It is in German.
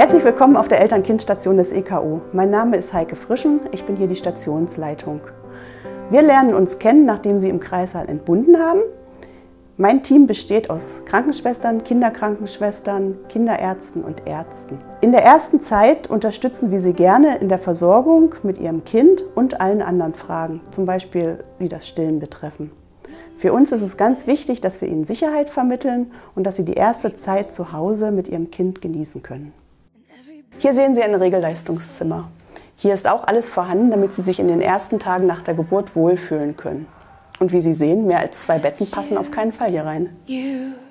Herzlich willkommen auf der Eltern-Kind-Station des EKO. Mein Name ist Heike Frischen, ich bin hier die Stationsleitung. Wir lernen uns kennen, nachdem Sie im Kreissaal entbunden haben. Mein Team besteht aus Krankenschwestern, Kinderkrankenschwestern, Kinderärzten und Ärzten. In der ersten Zeit unterstützen wir Sie gerne in der Versorgung mit Ihrem Kind und allen anderen Fragen, zum Beispiel wie das Stillen betreffen. Für uns ist es ganz wichtig, dass wir Ihnen Sicherheit vermitteln und dass Sie die erste Zeit zu Hause mit Ihrem Kind genießen können. Hier sehen Sie ein Regelleistungszimmer. Hier ist auch alles vorhanden, damit Sie sich in den ersten Tagen nach der Geburt wohlfühlen können. Und wie Sie sehen, mehr als 2 Betten passen auf keinen Fall hier rein.